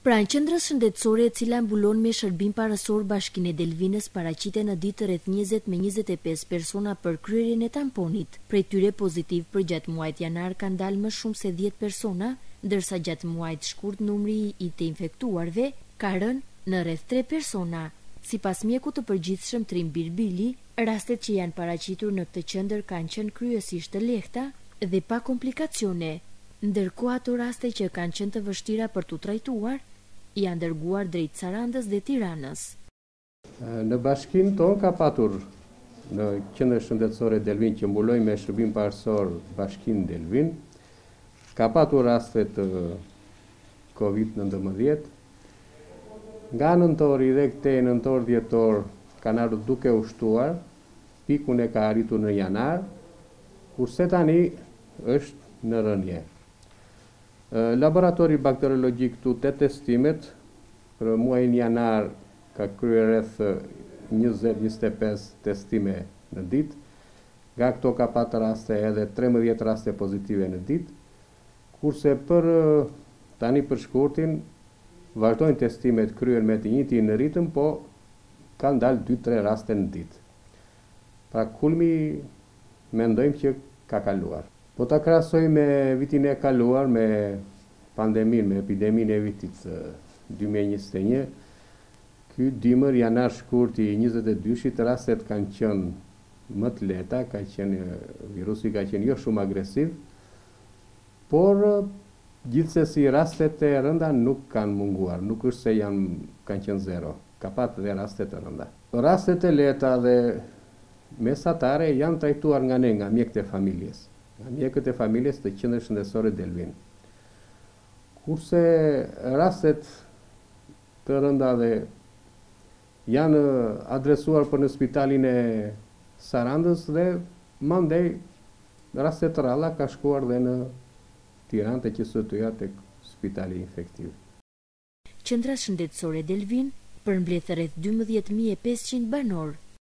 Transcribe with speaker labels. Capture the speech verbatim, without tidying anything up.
Speaker 1: Pranë qendrës shëndetësore e cila mbulon me shërbim parasor Bashkinë e Delvinës paraqiten në ditë rreth njëzet me njëzet e pesë persona për kryerjen e tamponit. Prej tyre pozitiv për gjatë muajit janar kanë dalë më shumë se dhjetë persona, ndërsa gjatë muajit shkurt numri i të infektuarve ka rënë në rreth tre persona. Sipas mjekut të përgjithshëm Trim Birbili, rastet që janë paraqitur në këtë qendër kanë qenë kryesisht të lehta dhe pa komplikacione, ndërkohë ato raste që kanë qenë të vështira për tu trajtuar janë dërguar drejt Sarandës dhe Tiranës.
Speaker 2: Në bashkinë tonë ka patur në qendrën shëndetësore Delvin që mbuloj me shërbim parasor Bashkinë Delvin, ka patur raste të kovid nëntëmbëdhjetë. Nga nëntori dhe këtej nëntor dhjetor kanë ardhur duke u shtuar, pikun e ka arritur në janar, kurse tani është në rënje. Laboratori bakteriologjik këtu të testimet për muajin janar ka kryer rreth njëzet deri në njëzet e pesë testime në ditë. Nga këto ka patur raste edhe trembëdhjetë raste pozitive në ditë, kurse për tani për shkurtin vazhdojnë testimet kryen me të njëjtin ritëm, po kanë dalë dy tre raste në ditë. Pra kulmi mendojmë që ka kaluar. Po ta krahasoj me vitin e kaluar, me pandemin, me epidemin e vitit dy mijë e njëzet e një, ky dimër janar shkurt i njëzet e dyshit rastet kanë qenë më të lehta, ka qenë virusi ka qenë jo shumë agresiv, por gjithsesi rastet e rënda nuk kanë munguar, nuk është se janë kanë qenë zero, ka patur dhe raste të rënda. Rastet e lehta dhe mesatare janë trajtuar nga ne, nga mjekët e familjes. Nga mjekët e familjes të qendrës shëndetësore Delvin. Kurse rastet të rënda dhe janë adresuar për në spitalin e Sarandës dhe mandej rastet të ralla ka shkuar dhe në Tiranë të Q S T-ja tek spitali infektiv.
Speaker 1: Qendra shëndetësore Delvin përmbledh rreth dymbëdhjetë mijë e pesëqind banor.